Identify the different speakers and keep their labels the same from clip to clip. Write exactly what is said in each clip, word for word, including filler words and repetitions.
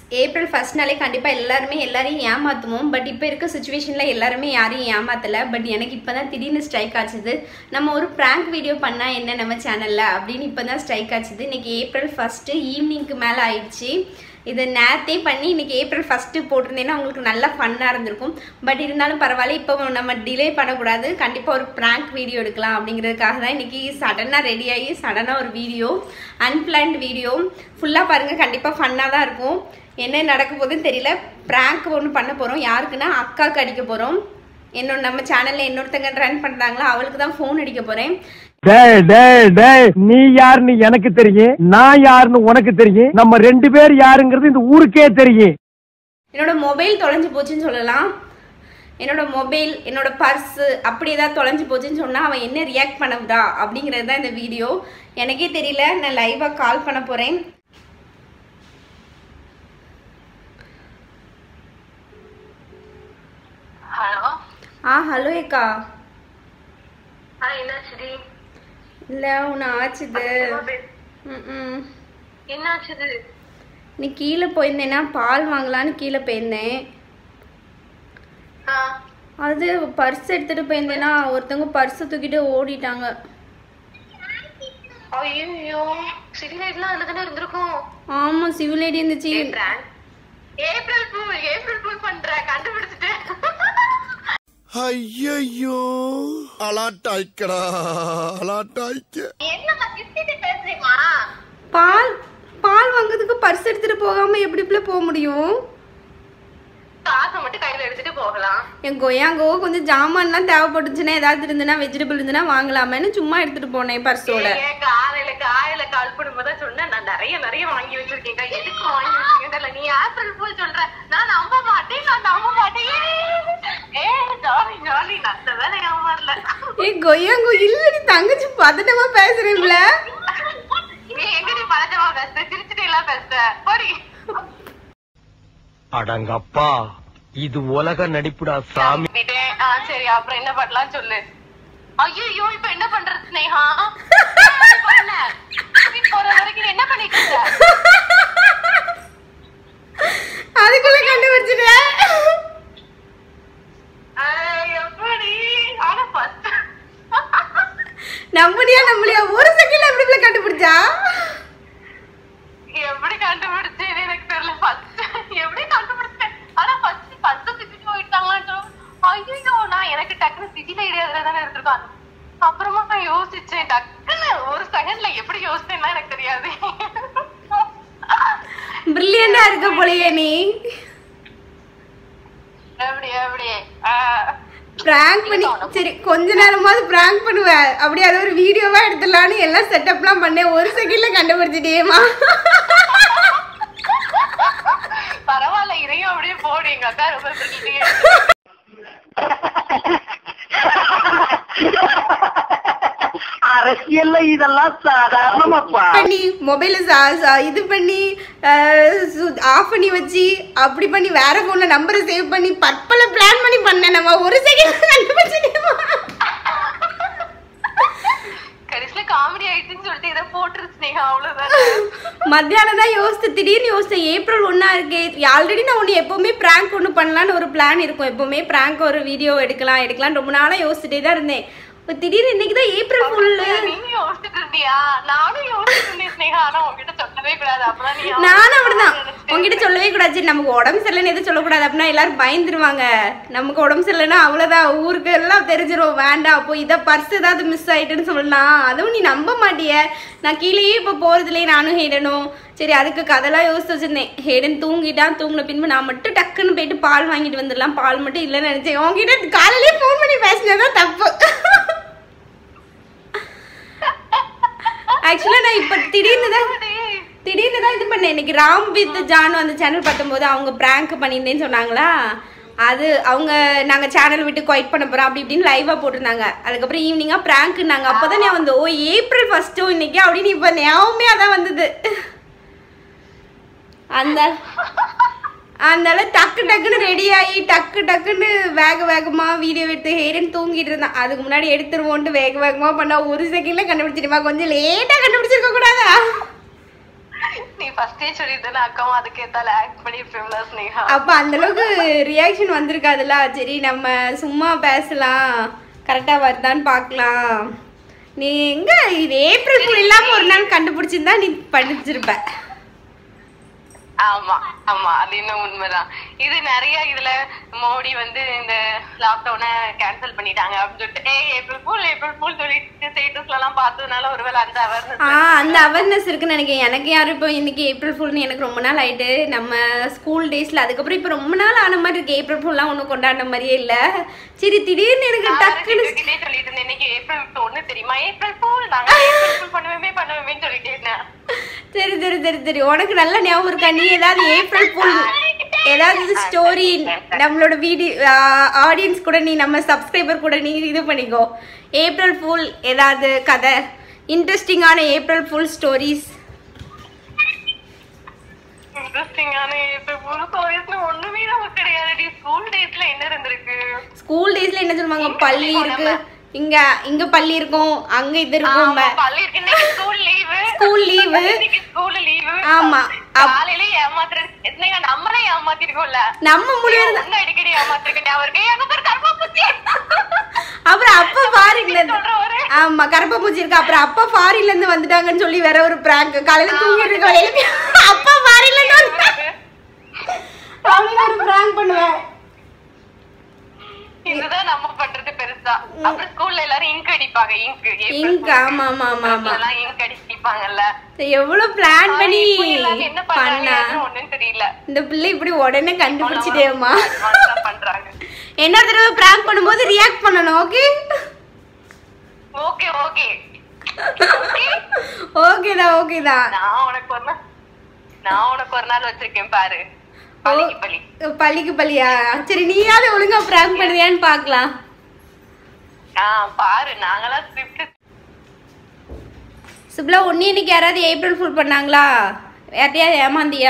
Speaker 1: April first நாளே கண்டிப்பா எல்லாரும் எல்லாரையும் ஏமாத்துவோம். பட் இப்போ இருக்க சிச்சுவேஷன்ல எல்லாரும் யாரையும் ஏமாத்தல. பட் எனக்கு இப்பதான் திடீர்னு ஸ்ட்ரைக் ஆச்சுது. நம்ம ஒரு பிராங்க் வீடியோ பண்ணா என்ன நம்ம சேனல்ல அப்படின்னு இப்பதான் ஸ்ட்ரைக் ஆச்சுது. இன்னைக்கு ஏப்ரல் ஃபர்ஸ்ட் ஈவினிங்க்கு மேல ஆயிடுச்சு. இதை நேரத்தே பண்ணி இன்னைக்கு ஏப்ரல் ஃபர்ஸ்ட் போட்டிருந்தேன்னா உங்களுக்கு நல்லா ஃபன்னாக இருந்திருக்கும். பட் இருந்தாலும் பரவாயில்ல, இப்போ நம்ம டிலே பண்ணக்கூடாது. கண்டிப்பாக ஒரு ப்ராங்க் வீடியோ எடுக்கலாம் அப்படிங்கிறதுக்காக தான் இன்னைக்கு சடனாக ரெடி ஆகி சடனாக ஒரு வீடியோ, அன்பிளான்ட் வீடியோ ஃபுல்லாக பாருங்கள். கண்டிப்பாக ஃபன்னாக தான் இருக்கும். என்ன நடக்க போகுதுன்னு தெரியல. ப்ராங்க் ஒன்று பண்ண போகிறோம். யாருக்குன்னா அக்காவுக்கு அடிக்க போகிறோம். என்னோட நம்ம சேனலில் இன்னொருத்தங்க ரன் பண்ணுறாங்களா, அவளுக்கு தான் ஃபோன் அடிக்க போகிறேன்.
Speaker 2: டேய் டேய் டேய், நீ யாருன்னு எனக்கு தெரியும், நான் யாருன்னு உனக்கு தெரியும். நம்ம ரெண்டு பேர் யாருங்கிறது இந்த ஊருக்கே தெரியும்.
Speaker 1: என்னோட மொபைல் தொலைஞ்சு போச்சுன்னு சொல்லலாம். என்னோட மொபைல், என்னோட பர்ஸு அப்படி ஏதாவது தொலைஞ்சு போச்சுன்னு சொன்னால் அவன் என்ன ரியாக்ட் பண்ணுறா அப்படிங்கிறது தான் இந்த வீடியோ. எனக்கே தெரியல. நான் லைவாக கால் பண்ண போகிறேன்.
Speaker 3: ஹலோ.
Speaker 1: ஆ ஹலோ ஏக்கா.
Speaker 3: ஆ என்னாச்சுடி?
Speaker 1: இல்லை ஒன்று ஆச்சுது. ம்
Speaker 3: என்னாச்சுது?
Speaker 1: நீ கீழே போயிருந்தேன்னா பால் வாங்கலான்னு கீழே போயிருந்தேன். அது பர்ஸ் எடுத்துட்டு போயிருந்தேன்னா ஒருத்தவங்க பர்ஸை தூக்கிட்டு ஓடிட்டாங்க.
Speaker 3: ஐயோ, சிவில் ஐடிலாம் அதுல தானே இருந்திருக்கும்.
Speaker 1: ஆமா, சிவில் ஐடி இருந்துச்சு.
Speaker 3: ஏப்ரல் பூ ஏப்ரல் பூ பண்ற கண்டுபிடிச்சிட்டேன்.
Speaker 4: ஐயோ அலாட்டாய்க்கடா அலாட்டாய்க்க.
Speaker 3: என்னமா கிட்ட பேசுறீமா?
Speaker 1: பால் பால் வாங்குறதுக்கு பர்ஸ் எடுத்துட்டு போகாம எப்படி இப்படி போக முடியும்?
Speaker 3: காசை மட்டும் கையில எடுத்துட்டு போகலாம்.
Speaker 1: என் கொய்யாங்கோ கொஞ்சம் ஜாமான்லாம் தேவைப்பட்டுச்சுன்னா ஏதாவது இருந்துன்னா வெஜிடபிள் இருந்துன்னா வாங்கலாமேன்னு சும்மா எடுத்துட்டு போனேன் பர்ஸோட.
Speaker 3: காலையில காலையில கால் பண்ணும்போது சொன்னேன், நான் நிறைய நிறைய வாங்கி வச்சிருக்கேன். எதுக்கு வாங்கி வச்சிருக்கேன்? நீ ஏப்ரல் பூல் சொல்ற, நான் நம்ப மாட்டேன், நான் நம்ப மாட்டேன். ஏ ஜாலி ஜாலி, நல்ல வேலை ஏமாறல.
Speaker 1: ஏ கொய்யாங்கோ இல்லடி, தங்கச்சி பதட்டமா பேசுறீங்கள.
Speaker 3: நீ எங்கடி பதட்டமா பேச? சிரிச்சுட்டு எல்லாம் பேச போடி.
Speaker 2: அடங்கப்பா, இது உலக நடிப்புடா சாமி.
Speaker 3: சரி, அப்புறம் என்ன பண்ணலாம் சொல்லு. ஐயோ, இப்ப என்ன பண்றது ஸ்னேகா? போற வரைக்கும் என்ன பண்ணிட்டு இருக்க?
Speaker 1: அதுக்குள்ள கண்டுபிடிச்சிட்டேன்.
Speaker 3: எப்படி? ஆனா ஃபர்ஸ்ட்
Speaker 1: நம்படியா நம்பலையா ஒரு செகண்ட்ல எப்படி கண்டுபிடிச்சா?
Speaker 3: எப்படி கண்டுபிடிச்சேன்னு எனக்கு தெரியல. ஃபர்ஸ்ட் எப்படி கண்டுபிடிச்சேன்? ஆனா ஃபர்ஸ்ட் ஃபர்ஸ்ட் திட்டிட்டு போயிட்டாங்கன்னு. ஐயோ, நான் எனக்கு டக்குனு சிட்டில ஐடியால தானே இருந்திருக்கான். அப்புறமா நான் யோசிச்சேன். டக்குன்னு ஒரு செகண்ட்ல எப்படி யோசிச்சேன்னா எனக்கு தெரியாது.
Speaker 1: பிரில்லியண்டா இருக்க போலயே நீ.
Speaker 3: எப்படி எப்படி
Speaker 1: பிராங்க் பண்ணி சரி கொஞ்ச நேரமாவது பிராங்க் பண்ணுவ, அப்படி அது ஒரு வீடியோவா எடுத்துடலான்னு எல்லாம் செட்டப்லாம் பண்ணேன். ஒரு செகண்ட்ல கண்டுபிடிச்சிட்டேமா.
Speaker 3: பரவாயில்ல, இதையும் அப்படியே போடு. எங்க அக்கா ரொம்ப பிடிக்கிட்டே.
Speaker 2: அரசியல்ல இதெல்லாம் சாதாரணமாப்பா.
Speaker 1: பண்ணி மொபைல இது பண்ணி ஆஃப் பண்ணி வச்சு அப்படி பண்ணி வேற போன்ல நம்பரை சேவ் பண்ணி பற்பல பிளான் பண்ணி பண்ணேன். நம்ம ஒரு செகண்ட் கண்டுபிடிச்சிட்டேமா.
Speaker 3: கடைசியில காமெடி ஆயிடுச்சுன்னு சொல்லிட்டு இதை போட்டுருச்சு. அவ்வளவுதான்.
Speaker 1: மத்தியானம் தான் யோசித்து திடீர்னு யோசித்தேன், ஏப்ரல் ஒன்றா இருக்கே. ஆல்ரெடி நான் ஒன்று எப்போவுமே ப்ராங்க் ஒன்று பண்ணலான்னு ஒரு பிளான் இருக்கும். எப்போவுமே ப்ராங்க் ஒரு வீடியோ எடுக்கலாம் எடுக்கலாம் ரொம்ப நாளாக யோசிச்சுட்டே தான் இருந்தேன். திடீர்னு இன்னைக்கு தான் ஏப்ரல் ஃபுல்லு.
Speaker 3: நீங்க யோசிச்சுட்டு இருந்தியா? நானும் யோசிச்சுட்டு இருந்தேன் ஸ்னேகா. ஆனா உங்ககிட்ட சொல்லவே கூடாது. அப்பதான் நீ
Speaker 1: நானும் அப்படிதான் உங்ககிட்ட சொல்லவே கூடாது. சரி, நமக்கு உடம்பு சரியில்லைன்னு எதுவும் சொல்லக்கூடாது அப்படின்னா எல்லாரும் பயந்துருவாங்க. நமக்கு உடம்பு சரியில்லைன்னா அவ்வளோதான், ஊருக்கு எல்லாம் தெரிஞ்சிடும். வேண்டாம், அப்போ இதை பர்ஸ் ஏதாவது மிஸ் ஆயிட்டுன்னு சொல்லலாம். அதுவும் நீ நம்ப மாட்டிய. நான் கீழேயே இப்போ போகிறதுலேயே நானும் ஹேடனும். சரி, அதுக்கு கதெல்லாம் யோசிச்சு வச்சிருந்தேன். ஹேடன் தூங்கிட்டான். தூங்கின பின்பு நான் மட்டும் டக்குன்னு போயிட்டு பால் வாங்கிட்டு வந்துடலாம். பால் மட்டும் இல்லைன்னு நினச்சேன். உங்ககிட்ட காலையிலேயே ஃபோன் பண்ணி பேசினதான் தப்பு. ஆக்சுவலா நான் இப்ப திடீர்னு தான் திடீர்னு தான் இது பண்ணேன். இன்னைக்கு ராம் வித் ஜானு அந்த சேனல் பார்க்கும்போது அவங்க பிராங்க் பண்ணியிருந்தேன்னு சொன்னாங்களா. அது அவங்க நாங்கள் சேனல் விட்டு குவைட் பண்ண போகிறோம் அப்படி இப்படின்னு லைவாக போட்டிருந்தாங்க. அதுக்கப்புறம் ஈவினிங்காக ப்ராங்க்னாங்க. அப்போ தான் நான் வந்து ஓ ஏப்ரல் ஃபர்ஸ்ட்டோ இன்னைக்கு அப்படின்னு இப்போ ஞாபகமே அதான் வந்தது. அந்த அதனால டக்கு டக்குன்னு ரெடி ஆகி டக்கு டக்குன்னு வேக வேகமாக வீடியோ எடுத்து ஹேரன் தூங்கிட்டு இருந்தான். அதுக்கு முன்னாடி எடுத்துருவோன்ட்டு வேக வேகமாக பண்ணா ஒரு செகண்ட்ல கண்டுபிடிச்சிட்டுமா. கொஞ்சம் லேட்டாக கண்டுபிடிச்சிருக்க கூடாதா?
Speaker 3: நீ நீ ஃபர்ஸ்டே சொல்லிட்டேன்னா அக்காவும் அதுக்கு ஏத்தால ஆக்ட் பண்ணிருப்பீங்களா ஸ்னேகா?
Speaker 1: அப்ப அந்த அளவுக்கு ரியாக்ஷன் வந்திருக்காதுல்ல. சரி நம்ம சும்மா பேசலாம், கரெக்டா வருதான்னு பார்க்கலாம். நீ எங்க இது ஏப்ரல் ஃபுல் இல்லாம ஒரு நாள் கண்டுபிடிச்சிருந்தா நீ படிச்சிருப்ப.
Speaker 3: ஆமா ஆமா அது இன்னும் உண்மைதான். இது நிறைய இதுல மோடி வந்து இந்த லாக்டவுனை கேன்சல் பண்ணிட்டாங்க அப்படின்னு சொல்லிட்டு ஏய் ஏப்ரல் ஃபுல் ஏப்ரல் ஃபுல் சொல்லிட்டு ஸ்டேட்டஸ்ல எல்லாம் பார்த்ததுனால ஒருவேளை அந்த அவேர்னஸ்
Speaker 1: ஆ அந்த அவேர்னஸ் இருக்குன்னு நினைக்கிறேன். எனக்கு யாரும் இப்போ இன்னைக்கு ஏப்ரல் ஃபுல்னு எனக்கு ரொம்ப நாள் ஆயிட்டு. நம்ம ஸ்கூல் டேஸ்ல அதுக்கப்புறம் இப்போ ரொம்ப நாள் ஆன மாதிரி இருக்கு. ஏப்ரல் ஃபுல்லாம் ஒன்றும் கொண்டாடின மாதிரியே இல்லை. சரி திடீர்னு எனக்கு டக்குன்னு
Speaker 3: சொல்லிட்டு இருந்தேன் இன்னைக்கு ஏப்ரல் ஒண்ணு தெரியுமா ஏப்ரல் ஃபுல் நாங்க ஏப்ரல் ஃபுல் பண்ணுவேமே பண்ணுவேமே சொல்லிட்டே இருந்தேன்.
Speaker 1: சரி சரி சரி சரி உனக்கு நல்ல ஞாபகம் இருக்கா? நீ ஏதாவது ஏப்ரல் ஃபுல் ஏதாவது ஸ்டோரி நம்மளோட வீடியோ ஆடியன்ஸ் கூட நீ நம்ம சப்ஸ்கிரைபர் கூட நீ இது பண்ணிக்கோ. ஏப்ரல் ஃபுல் ஏதாவது கதை இன்ட்ரெஸ்டிங்கான ஏப்ரல் ஃபுல் ஸ்டோரிஸ்.
Speaker 3: இன்ட்ரெஸ்டிங்கான ஏப்ரல் ஃபுல் ஸ்டோரிஸ்னு ஒண்ணுமே நமக்கு கிடையாது. ஸ்கூல் டேஸ்ல என்ன இருந்திருக்கு?
Speaker 1: ஸ்கூல் டேஸ்ல என்ன சொல்லுவாங்க? பள்ளி இருக்கு, இங்க இங்க பள்ளி இருக்கும், அங்க இது இருக்கும்.
Speaker 3: பள்ளி இருக்கு, இன்னைக்கு ஸ்கூல் லீவு
Speaker 1: ஸ்கூல் லீவு
Speaker 3: இன்னைக்கு ஸ்கூல் லீவு.
Speaker 1: ஆமா
Speaker 3: காலையில ஏமாத்துறது என்னங்க நம்மளே ஏமாத்திருக்கோம்ல.
Speaker 1: நம்ம முடிவு
Speaker 3: ஒண்ணு அடிக்கடி ஏமாத்திருக்கேன் அவருக்கு எங்க பேர் கருப்பாப்பூச்சி.
Speaker 1: அப்புறம் அப்பா ஃபாரின்ல இருந்து ஆமா கருப்பாப்பூச்சி இருக்கு. அப்புறம் அப்பா ஃபாரின்ல இருந்து வந்துட்டாங்கன்னு சொல்லி வேற ஒரு பிராங்க். காலையில தூங்கிட்டு இருக்க அப்பா ஃபாரின்ல இருந்து ஒரு பிராங்க் பண்ணுவேன்.
Speaker 3: இதுதான் நம்ம பண்றது பெருசா. அப்புறம் ஸ்கூல்ல எல்லாரும் இங்க் அடிப்பாங்க. இங்க்
Speaker 1: இங்க் ஆமா ஆமா ஆமா ஆமா
Speaker 3: எல்லாம் இங்க் அடிப்பாங்கல்ல.
Speaker 1: எவ்வளவு பிளான் பண்ணி
Speaker 3: என்ன பண்றாங்க ஒண்ணும் தெரியல.
Speaker 1: இந்த பிள்ளை இப்படி உடனே கண்டுபிடிச்சிட்டேமா
Speaker 3: பண்றாங்க.
Speaker 1: என்ன தடவை பிராங்க் பண்ணும்போது ரியாக்ட் பண்ணணும். ஓகே
Speaker 3: ஓகே ஓகே
Speaker 1: ஓகேதான் ஓகேதான்.
Speaker 3: நான் உனக்கு ஒரு நாள் நான் உனக்கு ஒரு நாள் வச்சிருக்கேன் பாரு. பள்ளிக்கு பள்ளி
Speaker 1: பள்ளிக்கு பள்ளியா? சரி நீயாவது ஒழுங்கா பிராங்க் பண்ணுறியான்னு பாக்கலாம்.
Speaker 3: ஆஹ் பாரு நாங்களா ஸ்கிரிப்ட்.
Speaker 1: சுப்லா ஒன்னு இன்னைக்கு யாராவது ஏப்ரல் ஃபுல் பண்ணாங்களா? யார்ட்டையாவது ஏமாந்தியா?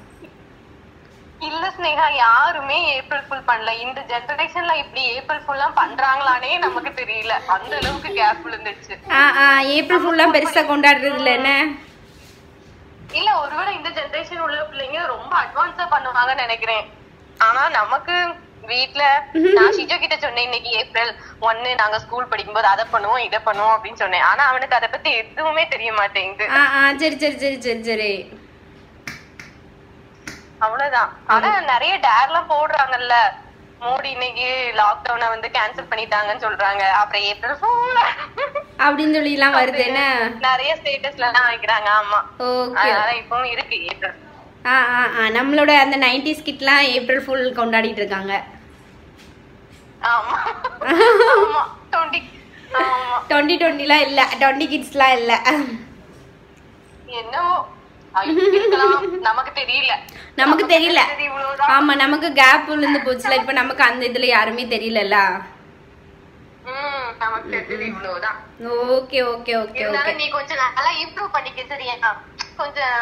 Speaker 3: இல்ல ஸ்னேகா யாருமே ஏப்ரல் ஃபுல் பண்ணல. இந்த ஜெனரேஷன்ல இப்படி ஏப்ரல் ஃபுல் எல்லாம் பண்றாங்களானே நமக்கு தெரியல. அந்த அளவுக்கு கேப் விழுந்துச்சு.
Speaker 1: ஆஹ் ஆஹ் ஏப்ரல் ஃபுல்லாம் பெருசா கொண்டாடுறது இல்ல என்ன?
Speaker 3: இல்ல ஒருவேளை இந்த ஜெனரேஷன் உள்ள பிள்ளைங்க ரொம்ப அட்வான்ஸா பண்ணுவாங்கன்னு நினைக்கிறேன். ஆனா நமக்கு வீட்டுல நான் ஷிஜோ கிட்ட சொன்னேன் இன்னைக்கு ஏப்ரல் ஒன்னு நாங்க ஸ்கூல் படிக்கும்போது அதை பண்ணுவோம் இதை பண்ணுவோம் அப்படின்னு சொன்னேன். ஆனா அவனுக்கு அதை பத்தி எதுவுமே தெரிய மாட்டேங்குது.
Speaker 1: சரி சரி சரி சரி சரி
Speaker 3: அவ்வளவுதான். ஆனா நிறைய டேர் எல்லாம் போடுறாங்கல்ல. மோடி இன்னைக்கு லாக்டவுனை வந்து கேன்சல் பண்ணிட்டாங்கன்னு சொல்றாங்க. அப்புறம் ஏப்ரல் ஃபுல்
Speaker 1: அப்படின்னு சொல்லி எல்லாம் வருது என்ன?
Speaker 3: நிறைய ஸ்டேட்டஸ்ல எல்லாம் வைக்கிறாங்க. ஆமா அதனால இப்பவும் இருக்கு ஏப்ரல்.
Speaker 1: ஆ ஆ ஆ நம்மளோட அந்த நைன்டிஸ் கிட்லாம் ஏப்ரல் ஃபுல் கொண்டாடிட்டு இருக்காங்க.
Speaker 3: ஆமா ஆமா டுவெண்ட்டி ஆமா
Speaker 1: டுவெண்ட்டி டுவெண்ட்டிலாம் இல்ல, டுவெண்ட்டி கிட்ஸ்லாம் இல்ல.
Speaker 3: என்னவோ நமக்கு தெரியல
Speaker 1: நமக்கு தெரியல. ஆமா நமக்கு கேப் விழுந்து போச்சுல. இப்ப நமக்கு அந்த இதுல யாருமே தெரியலல்ல.
Speaker 3: நமக்கு தெரிஞ்சது இவ்வளவுதான்.
Speaker 1: Okay okay okay okay.
Speaker 3: நீ கொஞ்சம் நல்லா இம்ப்ரூவ் பண்ணிக்க சரியா? கொஞ்சம்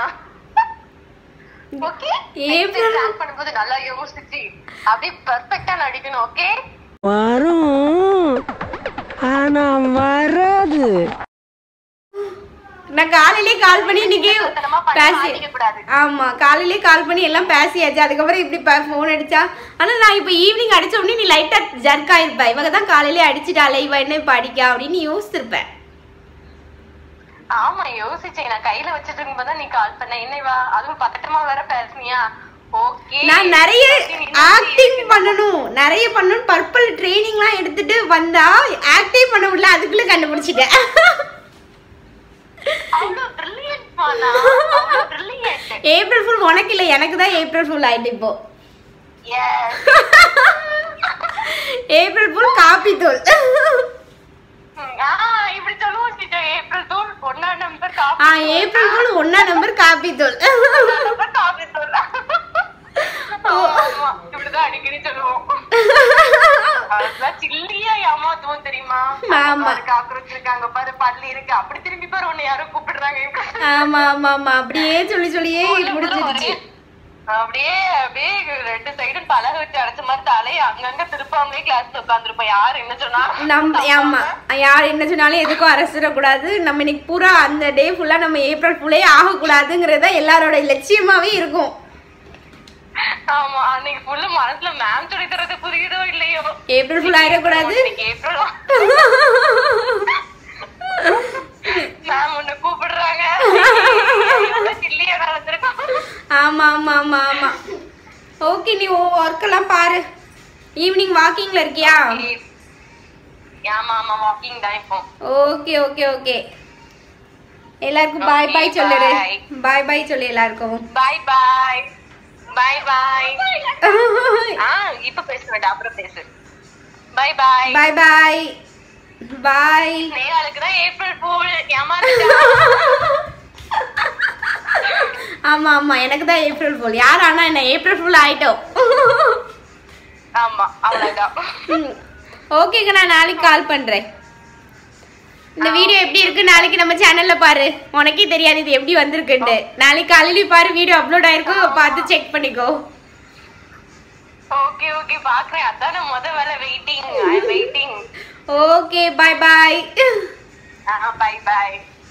Speaker 3: ஓகே ஏப்ரல் பிளான் பண்ணும்போது நல்லா யோசிச்சு அப்படியே பெர்ஃபெக்ட்டா நடிக்கணும். ஓகே
Speaker 2: வரும் ஆனா வராது.
Speaker 1: நான் காலையிலே கால் பண்ணி இன்னைக்கு பேசி ஆமா காலையிலே கால் பண்ணி எல்லாம் பேசியாச்சு. அதுக்கப்புறம் இப்படி ஃபோன் அடிச்சா. ஆனா நான் இப்ப ஈவினிங் அடிச்ச உடனே நீ லைட்டா ஜர்க் ஆயிருப்ப. இவங்க தான் காலையிலே அடிச்சுட்டால இவ என்ன இப்ப அடிக்கா அப்படின்னு யோசிச்சிருப்பேன்.
Speaker 3: ஆமா யோசிச்சேன். நான் கையில வச்சிட்டு இருக்கும்போது நீ கால் பண்ண. என்னவா அதுவும் பதட்டமா வேற பேசுனியா? ஓகே நான்
Speaker 1: நிறைய ஆக்டிங் பண்ணணும் நிறைய பண்ணணும் பர்பிள் ட்ரைனிங்லாம் எடுத்துட்டு வந்தா ஆக்டிங் பண்ண முடியல. அதுக்குள்ள கண்டுபிடிச்சிட்டேன். ஏப்ரல் ஃபுல் உனக்கு இல்ல எனக்கு தான் ஏப்ரல் ஃபுல் ஆயிட்டு. இப்போ ஏப்ரல் ஃபுல் காப்பி தூள்.
Speaker 3: இப்படி சொல்லுவோம் ஏப்ரல் ஃபுல் ஒன்னா நம்பர்
Speaker 1: ஆ ஏப்ரல் ஃபுல் ஒன்னா நம்பர் காப்பி தூள்.
Speaker 3: காப்பி தூள் இப்படிதான் அடிக்கடி சொல்லுவோம். சில்லியா ஏமாத்துவோம் தெரியுமா? காக்ரோச் இருக்காங்க பாரு பள்ளி இருக்கு அப்படி திரும்பி பாரு உன்னை யாரும் கூப்பிடுறாங்க.
Speaker 1: ஆமா ஆமா ஆமா அப்படியே சொல்லி சொல்லியே முடிச்சிருச்சு.
Speaker 3: அப்படியே அப்படியே ரெண்டு சைடும் பலக வச்சு அடைச்ச மாதிரி தலையை அங்கங்க திருப்பாமலே கிளாஸ்ல உட்காந்துருப்போம். யாரு என்ன சொன்னா
Speaker 1: நம் ஆமா யார் என்ன சொன்னாலும் எதுக்கும் அரசிடக்கூடாது. நம்ம இன்னைக்கு பூரா அந்த டே ஃபுல்லா நம்ம ஏப்ரல் ஃபுல்லே ஆகக்கூடாதுங்கிறத எல்லாரோட லட்சியமாவே இருக்கும்.
Speaker 3: ஆமா அன்னைக்கு ஃபுல்லா மனசுல மேம் சொல்லி தரது புரியுதோ இல்லையோ
Speaker 1: ஏப்ரல் ஃபுல் ஆயிடக்கூடாது.
Speaker 3: ஏப்ரல் மேம் உன்னை கூப்பிடுறாங்க.
Speaker 1: ஆமா ஆமா ஆமா ஆமா ஓகே நீ ஒர்க் எல்லாம் பாரு. ஈவினிங் வாக்கிங்ல இருக்கியா?
Speaker 3: ஆமா ஆமா வாக்கிங் தான் இப்போ.
Speaker 1: ஓகே ஓகே ஓகே எல்லாருக்கும் பாய் பாய் சொல்லுரு. பாய் பாய் சொல்லு எல்லாருக்கும்.
Speaker 3: பாய் பாய் பாய் பாய். ஆ இப்ப பேச வேண்டாம் அப்புறம் பேசு. பாய் பாய்
Speaker 1: பாய் பாய் பாய்.
Speaker 3: நேராளுக்கு தான் ஏப்ரல் ஃபூல் ஏமாத்திட்டா.
Speaker 1: ஆமா ஆமா எனக்கு தான் ஏப்ரல் ஃபூல். யார் ஆனா என்ன ஏப்ரல் ஃபுல் ஆயிட்டோம்.
Speaker 3: ஆமா அவ்வளவுதான்.
Speaker 1: ஓகேங்க நான் நாளைக்கு கால் பண்றேன். இந்த வீடியோ எப்படி இருக்கு நாளைக்கு நம்ம சேனல்ல பாரு. உனக்கே தெரியாது இது எப்படி வந்திருக்குன்னு. நாளைக்கு காலையில பாரு வீடியோ அப்லோட் ஆயிருக்கும் பார்த்து செக் பண்ணிக்கோ.
Speaker 3: ஓகே ஓகே பாக்குறேன். அதான முத வேலை waiting. I am waiting.
Speaker 1: Okay bye bye.
Speaker 3: ஆ பை பை.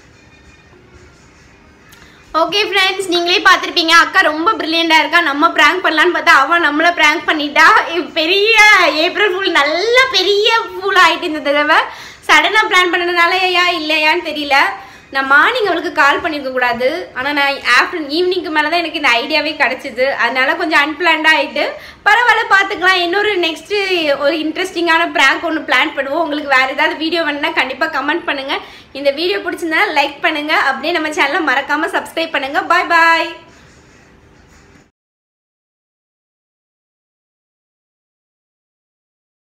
Speaker 1: ஓகே ஃப்ரெண்ட்ஸ் நீங்களே பார்த்துருப்பீங்க அக்கா ரொம்ப பிரில்லியண்டாக இருக்கா. நம்ம ப்ராங்க் பண்ணலான்னு பார்த்தா அவன் நம்மளை ப்ராங்க் பண்ணிட்டா. பெரிய ஏப்ரல் ஃபுல் நல்ல பெரிய ஃபுல் ஆகிட்டு இந்த தடவை. சடனாக பிளான் பண்ணதுனால ஏயா இல்லையான்னு தெரியல. நான் மார்னிங் அவளுக்கு கால் பண்ணியிருக்க கூடாது. ஆனால் நான் ஆஃப்டர்நூன் ஈவினிங்க்கு மேலே தான் எனக்கு இந்த ஐடியாவே கிடச்சிது. அதனால கொஞ்சம் அன்பிளான்டாக ஆகிட்டு பரவாயில்ல பார்த்துக்கலாம். இன்னொரு நெக்ஸ்ட்டு ஒரு இன்ட்ரெஸ்டிங்கான ப்ராங்க் ஒன்று பிளான் பண்ணுவோம். உங்களுக்கு வேறு ஏதாவது வீடியோ வேணுன்னா கண்டிப்பாக கமெண்ட் பண்ணுங்கள். இந்த வீடியோ பிடிச்சிருந்தா லைக் பண்ணுங்கள். அப்படியே நம்ம சேனலை மறக்காமல் சப்ஸ்கிரைப் பண்ணுங்கள். பாய் பாய்.